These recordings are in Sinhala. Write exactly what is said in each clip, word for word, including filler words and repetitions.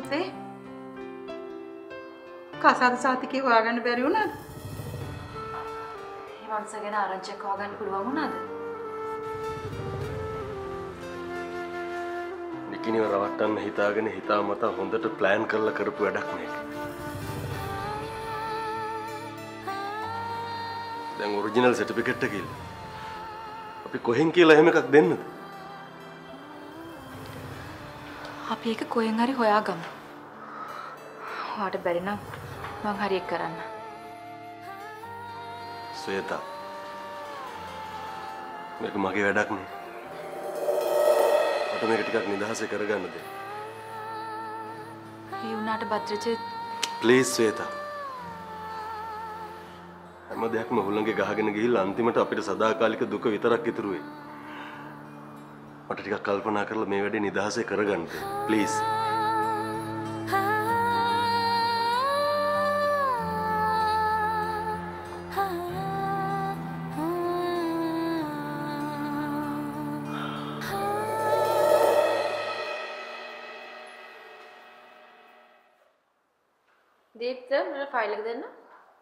ඒ කසාද සාතිකේ හොයාගන්න බැරි වුණාද? මේ මනුස්ස ගැන ආරංචියක් හොයාගන්න පුළුවන් වුණාද? නිකිනිව රවට්ටන්න හිතාගෙන හිතාමතා හොඳට ප්ලෑන් කරලා කරපු වැඩක් මේක. දැන් ඔරිජිනල් සර්ටිෆිකේට් එක කියලා. අපි කොහෙන් කියලා එහෙම එකක් දෙන්නද? අපි ඒක කොහෙන් හරි හොයාගමු. ඔයාට බැරි නම් මං හරි එක කරන්න. ශ්වේතා. මේක මගේ වැඩක් නේ. මට මේක ටිකක් නිදහසේ කරගන්න දෙන්න. ඒ උනාට භද්‍රජිත් ප්ලීස් ශ්වේතා. හැම දෙයක්ම හුළඟේ ගහගෙන ගිහිල්ලා අන්තිමට අපිට සදාකාලික දුක විතරක් ඉතුරු වෙයි. මට ටිකක් කල්පනා කරලා මේ වැඩේ නිදහසේ කරගන්න දෙන්න. ප්ලීස්. දීප්ත මට ෆයිල් එක දෙන්න.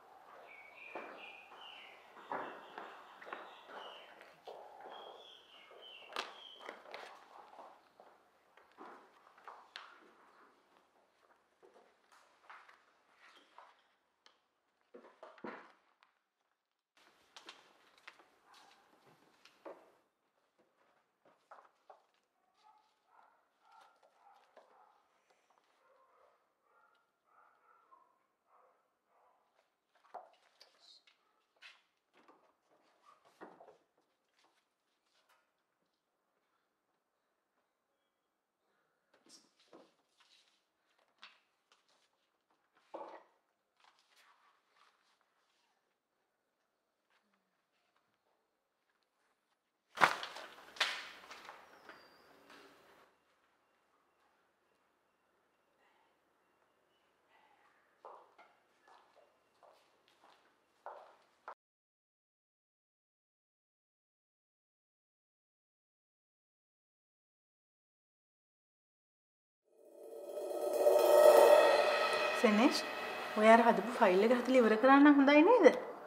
සෙනෙෂ් ඔයාලා හදපු ෆයිල් එක හදලා ඉවර කරන්න හොඳයි නේද?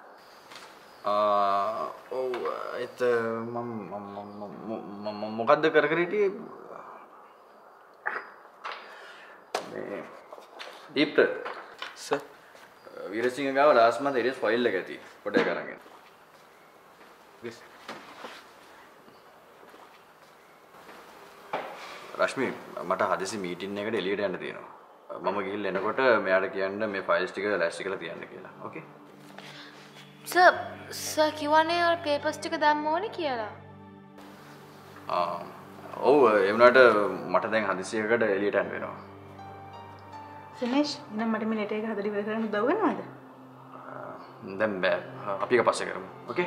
ආ ඔව් ඒත් මම මම මොකද්ද කර කර හිටියේ මේ දීප්ත සර් වීරසිංහ ගාව ලාස්ට් මන්ත් එරියස් ෆයිල් එක ඇති කොට එක අරගෙන රශ්මි මට හදිසි මීටින් එකට එළියට යන්න තියෙනවා. මම ගිහිල්ලා එනකොට මෙයාට කියන්න මේ ෆයිල්ස් ටික ලෑස්ති කරලා තියන්න කියලා. ඕකේ? සර් සර් කිව්වනේ අර පේපර්ස් ටික දැම්ම ඕනේ කියලා. ආ ඔව් ඒ වුණාට මට දැන් හදිසියකට එළියට යන්න වෙනවා. සෙනෙෂ් එහෙනම් මට මේ ලෙටර් එක හදලා ඉවර කරන්න උදව් වෙනවද? දැන් බෑ. අපි එක පස්සේ කරමු. Okay?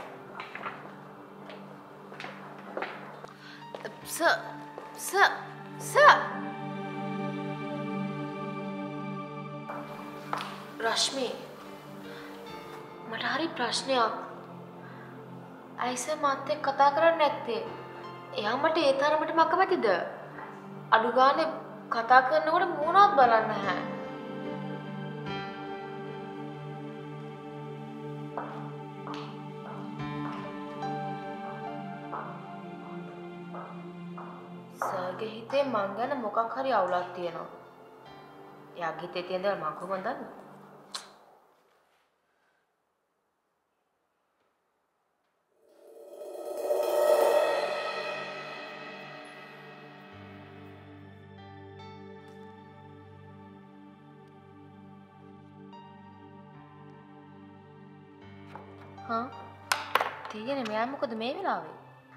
Sir sir sir Rashmi මට හරි ප්‍රශ්නයක්. අයිස මාත් එක්ක කතා කරන්නේ නැත්තේ. එයා මට ඒ තරමට මකමැතිද? අඩු ගානේ කතා කරනකොට මූණවත් බලන්නේ නැහැ. සර්ගේ හිතේ මං ගැන මොකක් හරි අවුලක් තියෙනවා. එයාගේ හිතේ තියෙන දේ මං කොහොමද දන්නේ? හා තියෙන්නේ මෙයා මොකද මේ වෙලාවේ?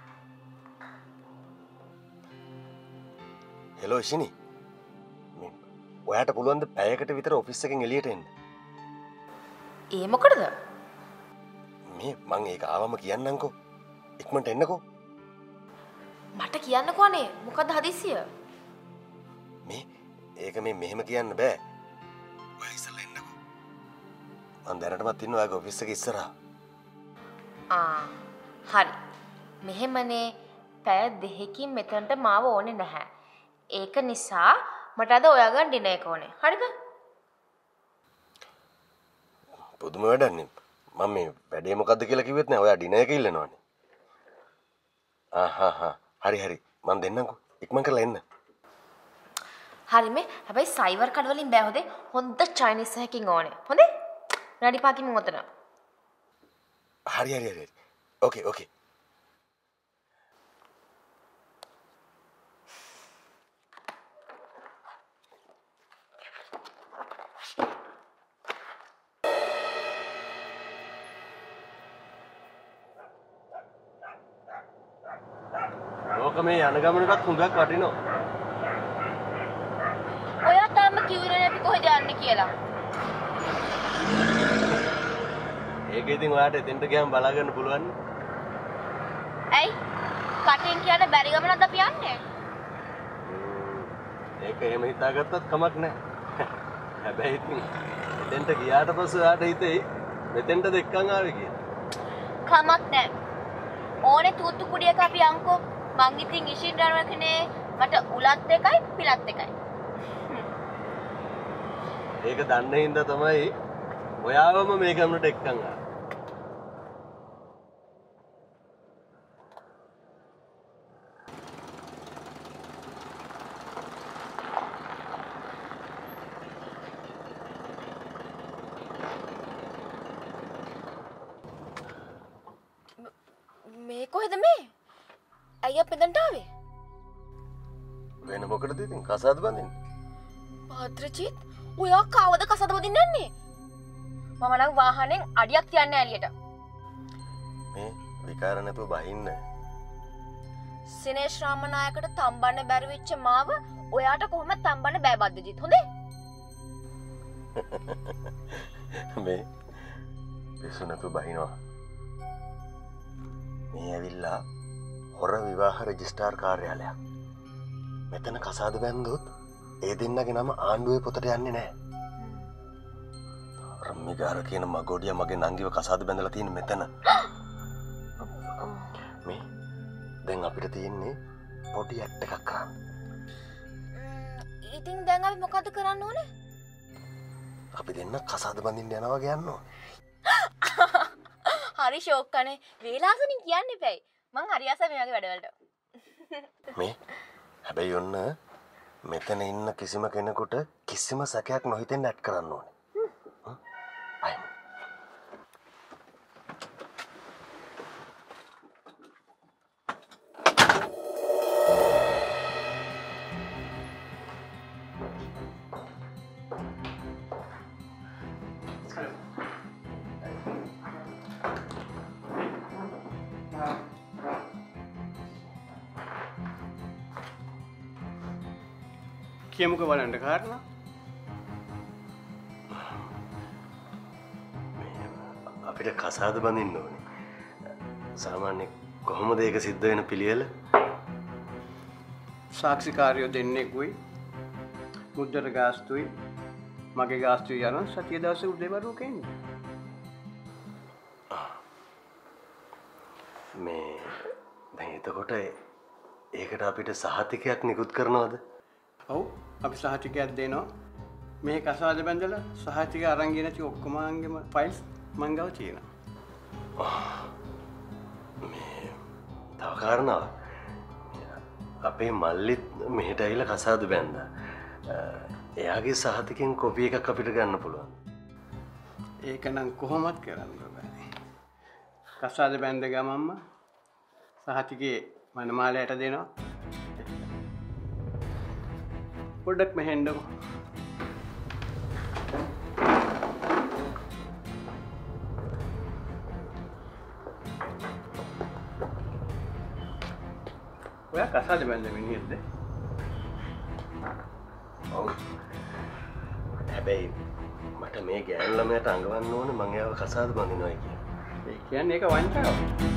හෙලෝ ඉෂිනි. මේ ඔයාට පුළුවන් ද පැයකට විතර ඔෆිස් එකෙන් එළියට එන්න? ඒ මොකටද? මේ මං ඒක ආවම කියන්නම්කෝ. ඉක්මනට එන්නකෝ. මට කියන්නකෝ අනේ මොකද හදිසිය? මේ ඒක මේ මෙහෙම කියන්න බෑ. ඔයා ඉස්සෙල්ලා එන්නකෝ. මං දැනටමත් ඉන්නවා ඔයාගේ ඔෆිස් එකේ ඉස්සරහා. ආ හරි. මෙහෙමනේ පැය දෙකකින් මෙතනට මාව ඕනේ නැහැ. ඒක නිසා මට අද ඔයා ගන්න ඩිනර් එක ඕනේ. හරිද? පුදුම වැඩන්නේ. මම මේ වැඩේ මොකද්ද කියලා කිව්වෙත් නෑ. ඔයා ඩිනර් එක ඉල්ලනවානේ. ආහා හා. හරි හරි. මම දෙන්නම්කෝ. ඉක්මන් කරලා එන්න. හරි මේ. හැබැයි සයිවර් කඩ වලින් බෑ හොදේ. හොඳ චයිනීස් එකකින් ඕනේ. හොඳේ? රෙඩි පාකින් මොතන. හරි හරි හරි. ඕකේ ඕකේ. ඕක මේ යන ගමනටත් හුඟක් වටිනවා. ඔයා තාම කිව්වේ නෑ අපි කොහෙද යන්නේ කියලා. ඒක ඉතින් ඔයාට එතෙන්ට ගියාම බලා ගන්න පුළුවන්. ඇයි? කටින් කියන බැරි ගමනක්ද අපි යන්නේ? ඒක එහෙම හිතාගත්තත් කමක් නැහැ. හැබැයි ඉතින් එතෙන්ට ගියාට පස්සේ ඔයාට හිතෙයි මෙතෙන්ට දෙක්කන් ආවේ කියලා. කමක් නැහැ. ඕනේ තූතු කුඩියක අපි යන්කෝ. මං ඉතින් ඉෂින් යනවා කනේ මට උලත් එකයි පිලත් එකයි. ඒක දන්නේ හින්දා තමයි ඔයාවම මේ ගමනට එක්කන් ආවේ. මේ කොහෙද මේ? අයියා පෙදන්ට ආවේ? වෙන මොකටද ඉතින් කසාද බඳින්න? භද්‍රජිත්, ඔයා කවද කසාද බඳින්න යන්නේ? මම නම් වාහනෙන් අඩියක් තියන්නේ එළියට. මේ විකාර නැතුව බහින්න. සිනේෂ් රාමනායකට තම්බන්න බැරි වෙච්ච මාව ඔයාට කොහොමද තම්බන්න බෑ භද්‍රජිත්? හොඳේ? මේ පිස්සු නැතුව බහිනවා. මේ ඇවිල්ලා හොර විවාහ රෙජිස්ට්‍රාර් කාර්යාලයක්. මෙතන කසාද බැන්දොත් ඒ දෙන්නගේ නම ආණ්ඩුවේ පොතට යන්නේ නැහැ. රම්මිගාර කියන මගෝඩියා මගේ නංගිව කසාද බැඳලා තියෙන මෙතන. මේ දැන් අපිට තියෙන්නේ පොඩි ඇට් එකක් කරන්න. ඉතින් දැන් අපි මොකද කරන්න ඕනේ? අපි දෙන්න කසාද බඳින්න යනවා කියන්න ඕනේ. හරි ෂෝක් කනේ. වේලාසනින් කියන්න එපැයි. මං හරි ආසයි මේ වගේ වැඩවලට. මේ හැබැයි ඔන්න මෙතන ඉන්න කිසිම කෙනෙකුට කිසිම සැකයක් නොහිතෙන්න ඇඩ් කරන්න ඕනේ. අය. කියමුක බලන්න කාරණා. අපිට කසාද බඳින්න ඕනේ. සාමාන්‍ය කොහොමද ඒක සිද්ධ වෙන පිළිවෙල? සාක්ෂිකාරයෝ දෙන්නෙකුයි මුද්දර ගාස්තුයි මගේ ගාස්තුයි යන සතිය දවසේ උදේවරුක එන්නේ. මේ දැන් එතකොට ඒකට අපිට සහතිකයක් නිකුත් කරනවද? ඔව් අපි සහතිකයක් දෙනවා. මේ කසාද බැඳලා සහතික අරන් ගිය නැති ඔක්කොම අංගෙම ෆයිල්ස් මං ගාව තියෙනවා. මේ තව කාරණාවක්. අපේ මල්ලිත් මෙහෙට ඇවිල්ලා කසාද බැන්දා. එයාගේ සහතිකෙන් කොපි එකක් අපිට ගන්න පුළුවන්. ඒක නම් කොහොමත් කරන්න බෑ. කසාද බැඳ ගමම්ම සහතිකේ මනමාලයට දෙනවා. පොඩ්ඩක් මෙහෙන්නකෝ. ඔයා කසාද බැඳ මිනිහෙක්ද? ඔව්. හැබැයි මට මේ ගෑනු ළමයාට අඟවන්න ඕනේ මං එයාව කසාද බඳිනවා කියලා. ඒ කියන්නේ ඒක වංචාවක්.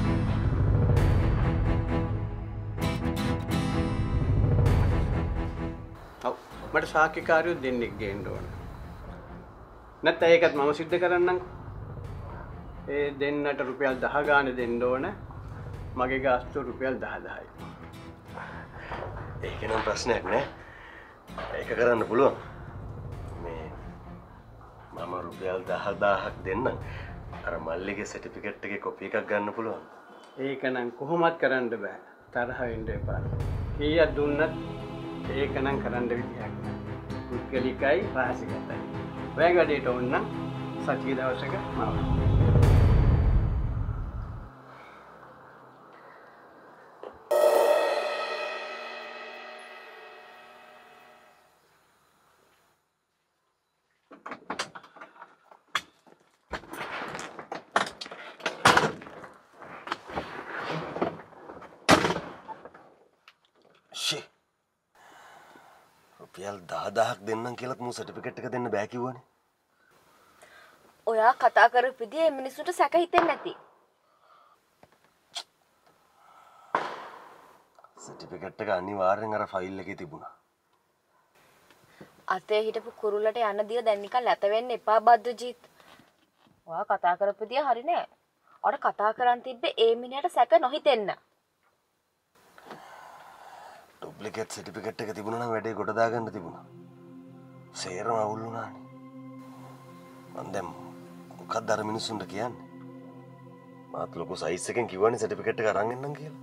ඔව් මට සාක්ෂිකාරයෝ දෙන්නෙක් ගේන්න ඕන. නැත්නම් ඒකත් මම සිද්ධ කරන්නම්කෝ. ඒ දෙන්නට රුපියල් දහ ගානේ දෙන්න ඕන. මගේ ගාස්තුව රුපියල් දහ දහයි. ඒක නම් ප්‍රශ්නයක් නෑ. ඒක කරන්න පුළුවන්. මේ මම රුපියල් දහදාහක් දෙන්නම්. අර මල්ලිගේ සර්ටිෆිකේට් එකේ කොපි එකක් ගන්න පුළුවන්. ඒක නම් කොහොමත් කරන්න බෑ. තරහ වෙන්න එපා. කීයක් දුන්නත් ඒක නම් කරන්න විදියක් නෑ. පුද්ගලිකයි රහසිගතයි. ඔයගේ වැඩේට ඕන නම් සතිය දවසක මාව. රුපියල් දහදාහක් දෙන්නම් කියලාත් මූ සර්ටිෆිකේට් එක දෙන්න බෑ කිව්වනේ. ඔයා කතා කරපු විදිය මිනිස්සුන්ට සැක හිතෙන්නේ නැති. සර්ටිෆිකේට් එක අනිවාර්යෙන් අර ෆයිල් එකේ තිබුණා. අතේ හිටපු කුරුල්ලට යන්න දිය දැන් නිකන් ලැත වෙන්න එපා බද්දුජීත්. ඔයා කතා කරපු විදිය හරි නෑ. ඔයාට කතා කරන් තිබ්බේ ඒ මිනිහට සැක නොහිතෙන්න. ඩුප්ලිකේට් සර්ටිෆිකේට් එක තිබුණා නම් වැඩේ ගොඩ දාගන්න තිබුණා. සේරම අවුල් වුණානේ. මං දැන් මොකක්ද අර මිනිස්සුන්ට කියන්නේ? මාත් ලොකු සයිස් එකෙන් කිව්වනේ සර්ටිෆිකේට් එක අරන් එන්නම් කියලා.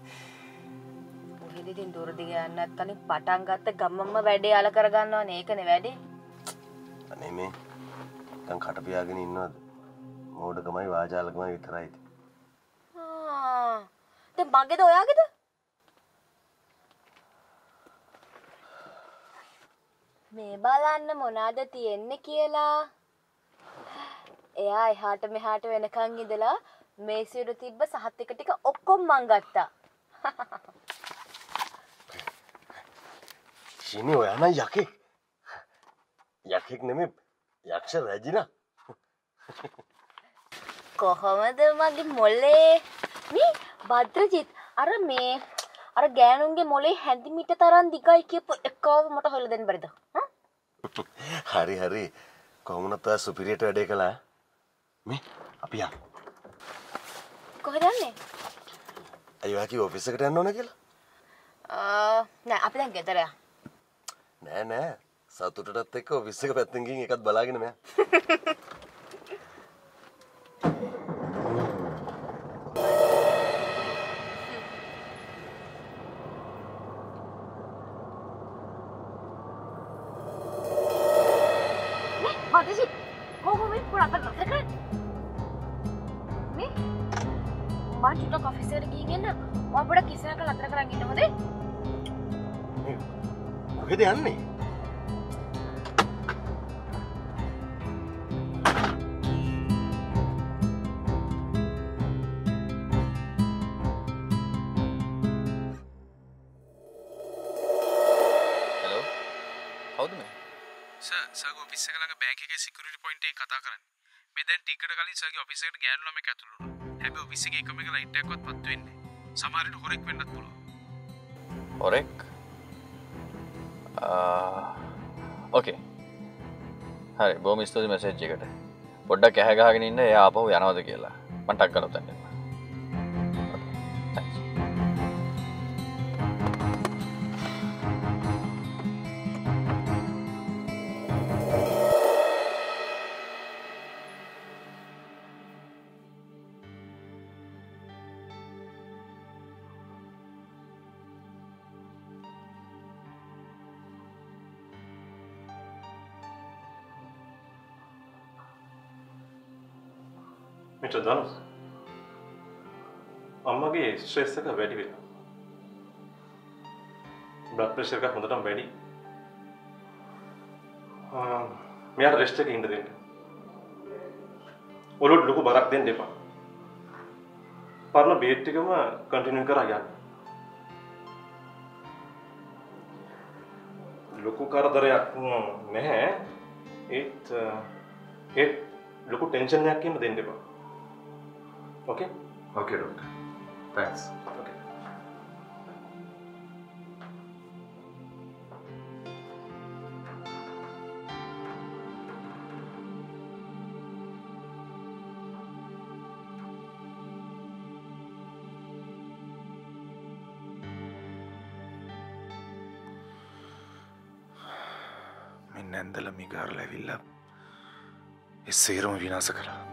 ඔහෙද ඉතින් දුර දිග යන්න නැත්නම් පටන් ගත්ත ගමම්ම වැඩේ අල කරගන්නවනේ. ඒකනේ වැඩේ. අනේ මේ නිකන් කට පියාගෙන ඉන්නවද? මෝඩකමයි වාජාලකමයි විතරයි. ආ දැන් මගේද ඔයාගේද? මේ බලන්න මොනවාද තියෙන්නේ කියලා. එයා එහාට මෙහාට වෙනකන් ඉඳලා මේසෙට තිබ්බ සහත් එක ටික ඔක්කොම මං ගත්තා. ශිනි ඔයා නම් යකෙක්. යකෙක් නෙමෙයි යක්ෂ රැජිනා. කොහොමද මගේ මොලේ? මේ භද්‍රජිත් අර මේ අර ගෑනුන්ගේ මොලේ හැඳිමිට තරම් දිගයි කියපු එකව මට හොයලා දෙන්න බැරිද? හරි හරි. කොහොමනත් ඔයා සුපිරියට වැඩේ කළා. මේ අපි යමු. කොහෙද යන්නේ? අයියෝ කි ඔෆිස් එකට යන්න ඕන කියලා? ආ නෑ අපි දැන් ගෙදර යන්න. නෑ නෑ. සතුටටත් එක්ක ඔෆිස් එක පැත්තෙන් ගිහින් එකත් බලාගෙන මෙයා. මට ඔෆිස් එකට ගිහින් එන්න. ඔයා පොඩක් කිසිනක ලතර කරන් ඉන්න හොඳේ? කොහෙද යන්නේ? හෙලෝ. කවුද මේ? සර් සර්ගේ ඔෆිස් එක ළඟ බැංක් එකේ සිකියුරිටි පොයින්ට් එකේ කතා කරන්නේ. මේ දැන් ටිකට් කලින් සර්ගේ ඔෆිස් එකට ගෑනු ළමෙක් ඇතුළු වුණා. හැබැයි ඔෆිස් එකේ එකම එක ලයිට් එකක්වත් පත්තු වෙන්නේ නැහැ. සමහර විට හොරෙක් වෙන්නත් පුළුවන්. හොරෙක්? ආ ඕකේ. හරි බොහොම ස්තුතියි මැසේජ් එකට. පොඩ්ඩක් ඇහැ ගහගෙන ඉන්න එයා ආපහු යනවද කියලා. මම ටක් කරලා උත්තර දෙන්නම්. මිස්ටර් ධනුස් අම්මගේ ස්ට්‍රෙස් එක වැඩි වෙනවා. බ්ලඩ් ප්‍රෙෂර් එක හොඳටම වැඩි. ආ මෙයාට රෙස්ට් එකේ ඉන්න දෙන්න. ඔලුවට ලොකු බරක් දෙන්න එපා. පරණ බේට් එකම කන්ටිනියු කරා යන්න. ලොකු කරදරයක් නැහැ. ඒත් ඒත් ලොකු ටෙන්ෂන් එකක් ඉන්න දෙන්න එපා. Okay? Okay, doctor. Thanks. Okay. මෙන්න ඇන්දලා මිගාරලා ඇවිල්ලා ඒ සේරම විනාශ කළා.